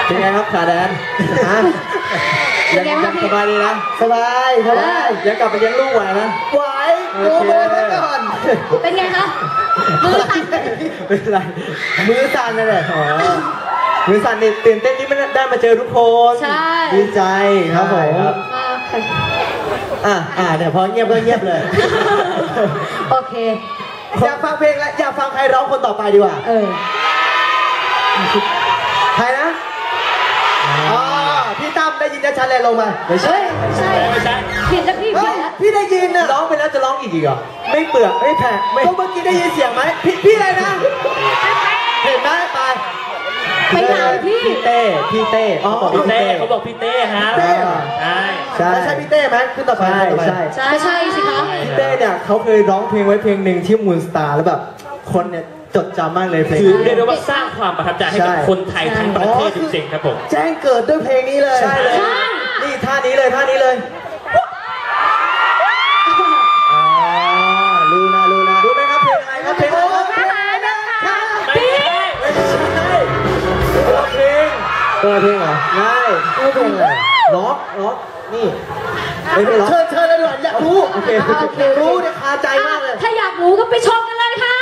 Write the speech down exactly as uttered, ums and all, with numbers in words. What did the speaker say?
เป็นไงครับขาแดนยังยังสบายดีนะสบายสบายยังกลับไปเลี้ยงลูกไหวนะไหวโอ้โหไปก่อนเป็นไงคะมือสั่นไม่เป็นไรมือสั่นนั่นแหละมือสั่นนี่ตื่นเต้นที่ไม่ได้มาเจอทุกคนใช่ดีใจครับผมอ่ะอ่ะเดี๋ยวพอเงียบก็เงียบเลยโอเคอยากฟังเพลงแล้วอยากฟังใครร้องคนต่อไปดีกว่าเออใครนะอ๋อพี่ตั้มได้ยินชัดเลยลงมาไม่ใช่ไม่ใช่ไม่ใช่ผิดแล้วพี่ผิดแล้วพี่ได้ยินนะร้องไปแล้วจะร้องอีกอีกเหรอไม่เปลือกไม่แผลก็เมื่อกี้ได้ยินเสียงไหมพี่พี่อะไรนะเห็นไหมไปไปไหนพี่พี่เต้พี่เต้อ๋อพี่เต้เขาบอกพี่เต้ฮะใช่ใช่ใช่พี่เต้ไหมขึ้นต่อไปใช่ใช่ใช่สิคะพี่เต้เนี่ยเขาเคยร้องเพลงไว้เพลงหนึ่งที่มูนสตาร์แล้วแบบคนเนี่ยจดจำมากเลยเพลงคือเรียกได้ว่าสร้างความประทับใจให้กับคนไทยทั้งประเทศจริงๆครับผมแจ้งเกิดด้วยเพลงนี้เลยใช่เลยนี่ท่านี้เลยท่านี้เลยอ๋อรู้นะรู้นะรู้ไหมครับเพลงอะไรครับเพลงอะไรครับไม่ใช่ไม่ใช่ตัวเพลงตัวเพลงเหรอง่ายตัวเพลงอะไรล็อกล็อกนี่ไม่ไม่ล็อกเชิญเชิญเลยดีกว่าอยากรู้โอเครู้เนี่ยคาใจมากเลยถ้าอยากรู้ก็ไปชมกันเลยค่ะ